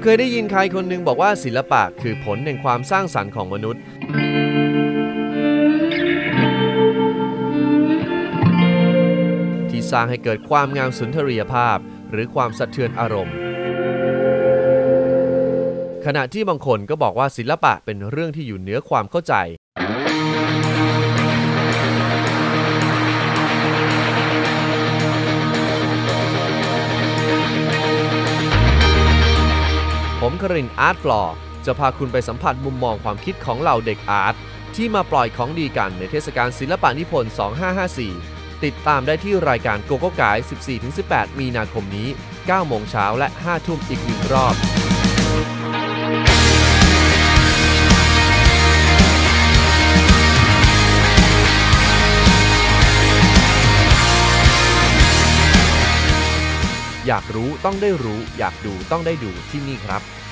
เคยได้ยินใครคนหนึ่งบอกว่าศิลปะคือผลแห่งความสร้างสรรค์ของมนุษย์ที่สร้างให้เกิดความงามสุนทรียภาพหรือความสะเทือนอารมณ์ขณะที่บางคนก็บอกว่าศิลปะเป็นเรื่องที่อยู่เหนือความเข้าใจผมครินทร์อาร์ตฟลอร์จะพาคุณไปสัมผัสมุมมองความคิดของเหล่าเด็กอาร์ตที่มาปล่อยของดีกันในเทศกาลศิลปะนิพนธ์ 2554 ติดตามได้ที่รายการโกโก้ไกด์ 14-18 มีนาคมนี้ 9 โมงเช้าและ 5 ทุ่มอีก1 รอบอยากรู้ต้องได้รู้อยากดูต้องได้ดูที่นี่ครับ